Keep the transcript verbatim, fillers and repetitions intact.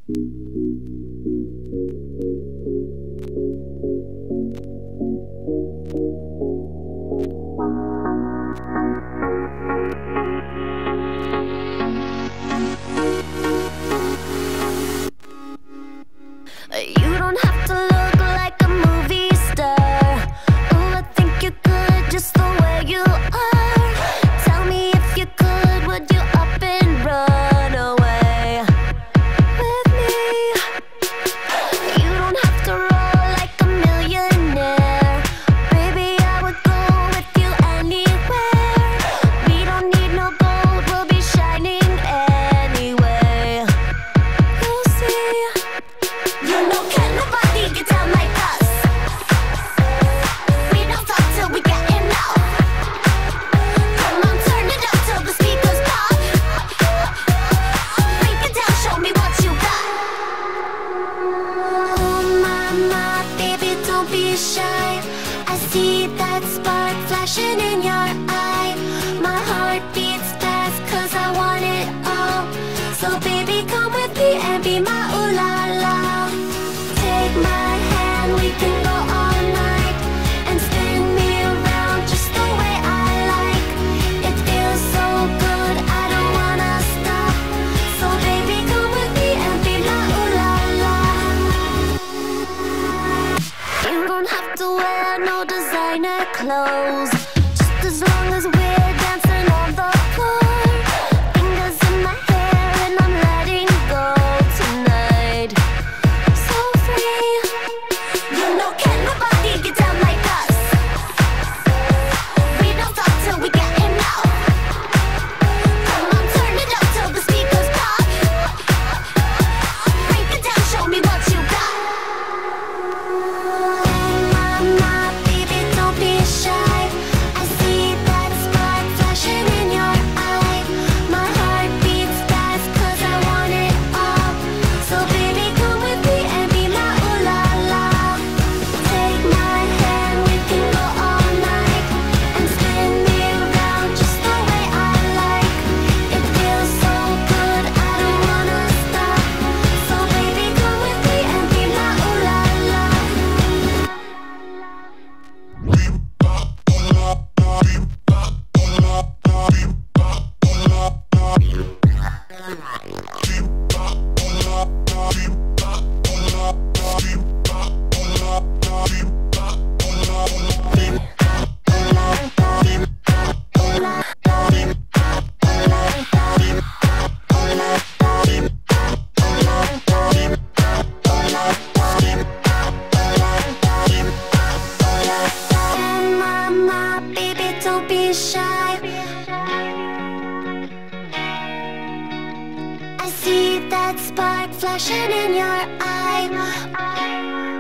You don't have to look like a movie star. Oh, I think you're good just the way you are. Tell me if you could, would you up and run away with me? You don't have to roll like a millionaire. Baby, I would go with you anywhere. We don't need no gold, we'll be shining anyway. You'll see. You know, can't nobody get down like us. We don't talk till we get enough. Come on, turn it up till the speakers pop. Break it down, show me what you got. Oh my, my, baby, don't be shy. I see that spark flashing in your eye. My heart beats fast cause I want it all. So baby, come with me and be my ooh la la. Take my hand, we can go all night and spin me around just the way I like. It feels so good, I don't wanna stop. So baby, come with me and be my ooh la la. You don't have to wear no designer clothes, just as long as we're dancing on the floor. Fingers in my hair and I'm letting go tonight. So free. You know, can't nobody get down like us. We don't talk till we get enough. Come on, turn it up till the speakers pop. Break it down, show me what you got. Oh my, my, baby, don't be shy. I see that spark flashing in your eye. My heart beats fast cause I want it all. So baby, come with me and be my ooh la la. Take my hand, we can go all night and spin me around just the way I like. It feels so good, I don't wanna stop. So baby, come with me and be my ooh la la. And my, my, baby, don't be shy. I see that spark flashing in your eye.